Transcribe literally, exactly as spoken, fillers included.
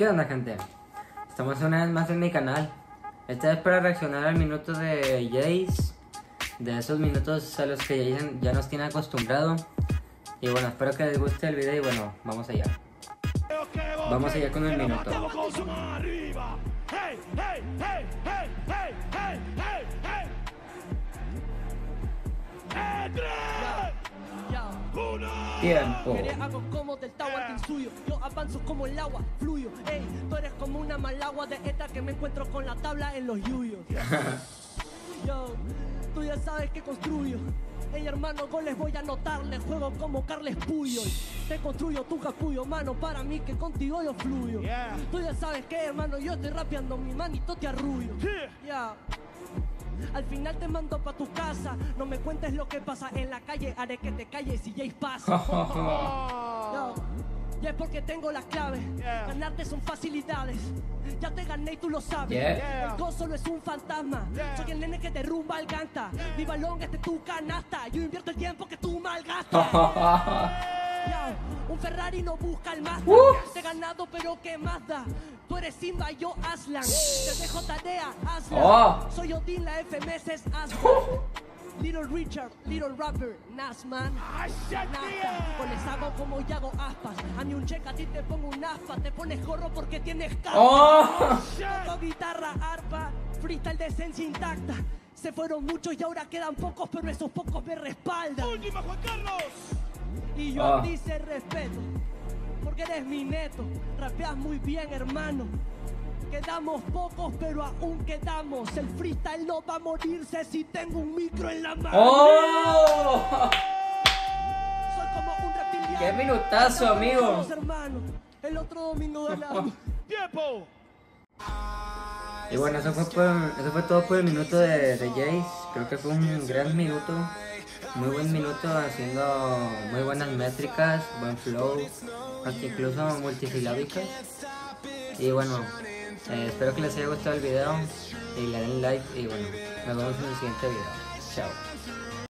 ¿Qué onda, gente? Estamos una vez más en mi canal. Esta vez para reaccionar al minuto de Jace, de esos minutos a los que ya, ya nos tiene acostumbrado. Y bueno, espero que les guste el video y bueno, vamos allá. Vamos allá con el minuto. Tiempo. Hago como del tower suyo. Yo avanzo como el agua, fluyo. Ey, tú eres como una malagua de esta que me encuentro con la tabla en los yuyos. Yo, tú ya sabes que construyo. Ey, hermano, goles voy a anotarle. Juego como Carles Puyol. Te construyo tu capullo, mano. Para mí que contigo yo fluyo. Yeah. Tú ya sabes que, hermano, yo estoy rapeando mi manito te arrullo. Ya. Yeah. Al final te mando pa' tu casa. No me cuentes lo que pasa en la calle. Haré que te calles y Jace pasa. No, ya es porque tengo las claves. Yeah. Ganarte son facilidades. Ya te gané y tú lo sabes. Yeah. El gol solo es un fantasma. Yeah. Soy el nene que derrumba el ganta. Yeah. Mi balón es de tu canasta. Yo invierto el tiempo que tú malgastas. Yeah. Un Ferrari no busca el Mazda. Uh. Te he ganado pero ¿qué más da? Tú eres Simba, yo Aslan. Te dejo tarea, Aslan. Oh. Soy Odin, la F M S es Aslan. Uh. Little Richard, Little Rapper, Nasman. Pones hago como Yago Aspas. A mí un check, a ti te pongo un aspa. Te pones gorro porque tienes capa. Oh. Toco guitarra, arpa, freestyle de esencia intacta. Se fueron muchos y ahora quedan pocos, pero esos pocos me respaldan. ¡Última, Juan Carlos! Y yo oh. a ti se respeto, porque eres mi neto. Rapeas muy bien, hermano. Quedamos pocos, pero aún quedamos. El freestyle no va a morirse si tengo un micro en la mano. ¡Oh! Soy como un reptiliano. ¡Qué minutazo, amigo! Hermano, el otro domingo ganamos. ¡Tiempo! Y bueno, eso fue, por, eso fue todo por el minuto de, de Jace. Creo que fue un gran minuto. Muy buen minuto, haciendo muy buenas métricas, buen flow, hasta incluso multisilábicas. Y bueno, eh, espero que les haya gustado el video y le den like y bueno, nos vemos en el siguiente video. Chao.